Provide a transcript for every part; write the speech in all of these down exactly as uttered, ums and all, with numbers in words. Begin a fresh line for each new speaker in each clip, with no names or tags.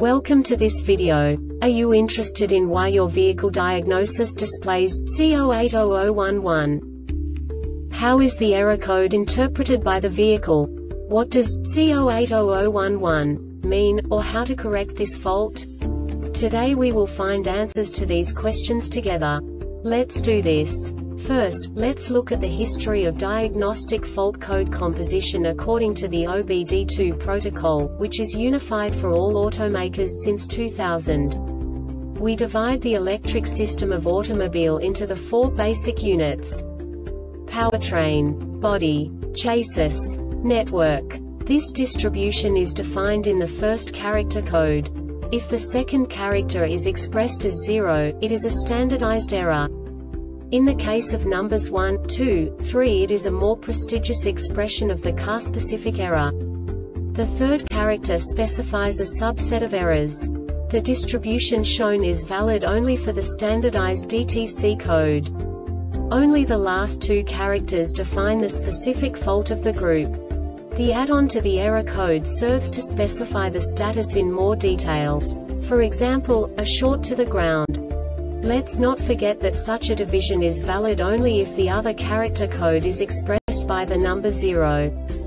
Welcome to this video. Are you interested in why your vehicle diagnosis displays C zero eight zero zero one one? How is the error code interpreted by the vehicle? What does C zero eight zero zero one one mean, or how to correct this fault? Today we will find answers to these questions together. Let's do this. First, let's look at the history of diagnostic fault code composition according to the O B D two protocol, which is unified for all automakers since two thousand. We divide the electric system of automobile into the four basic units: powertrain, body, chassis, network. This distribution is defined in the first character code. If the second character is expressed as zero, it is a standardized error. In the case of numbers one, two, three, it is a more prestigious expression of the car-specific error. The third character specifies a subset of errors. The distribution shown is valid only for the standardized D T C code. Only the last two characters define the specific fault of the group. The add-on to the error code serves to specify the status in more detail. For example, a short to the ground. Let's not forget that such a division is valid only if the other character code is expressed by the number zero.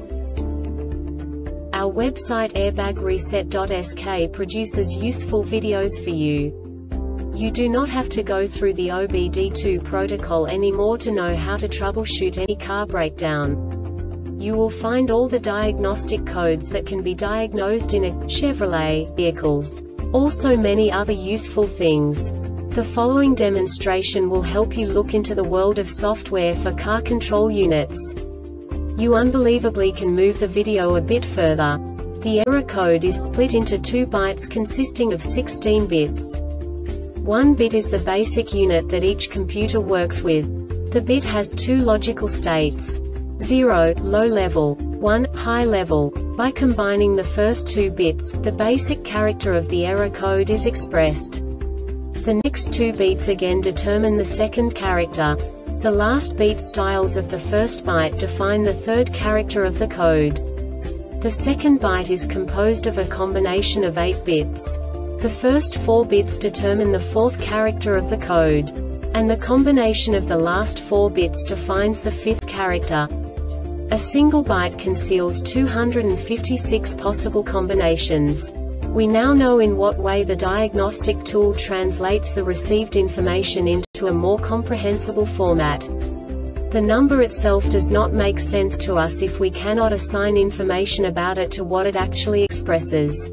Our website airbag reset dot S K produces useful videos for you. You do not have to go through the O B D two protocol anymore to know how to troubleshoot any car breakdown. You will find all the diagnostic codes that can be diagnosed in a Chevrolet vehicles. Also many other useful things. The following demonstration will help you look into the world of software for car control units. You unbelievably can move the video a bit further. The error code is split into two bytes consisting of sixteen bits. One bit is the basic unit that each computer works with. The bit has two logical states: zero, low level, one, high level. By combining the first two bits, the basic character of the error code is expressed. The next two beats again determine the second character. The last beat styles of the first byte define the third character of the code. The second byte is composed of a combination of eight bits. The first four bits determine the fourth character of the code. And the combination of the last four bits defines the fifth character. A single byte conceals two hundred fifty-six possible combinations. We now know in what way the diagnostic tool translates the received information into a more comprehensible format. The number itself does not make sense to us if we cannot assign information about it to what it actually expresses.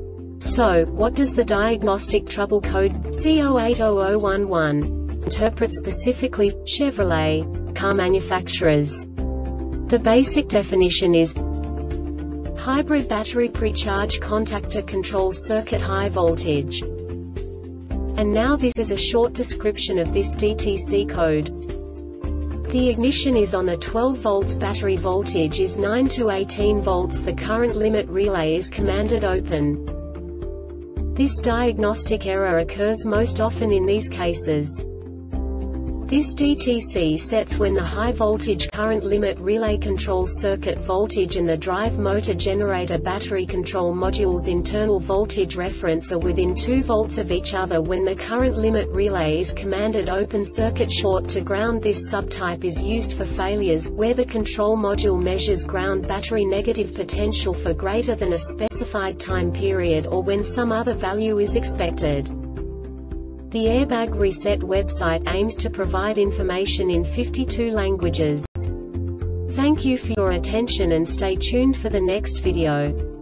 So, what does the diagnostic trouble code C zero eight zero zero one one interpret specifically for Chevrolet car manufacturers? The basic definition is hybrid battery pre-charge contactor control circuit high voltage. And now this is a short description of this D T C code. The ignition is on, the twelve volts battery voltage is nine to eighteen volts, the current limit relay is commanded open. This diagnostic error occurs most often in these cases. This D T C sets when the high voltage current limit relay control circuit voltage and the drive motor generator battery control module's internal voltage reference are within two volts of each other. When the current limit relay is commanded open circuit short to ground, this subtype is used for failures where the control module measures ground battery negative potential for greater than a specified time period, or when some other value is expected. The Airbag Reset website aims to provide information in fifty-two languages. Thank you for your attention and stay tuned for the next video.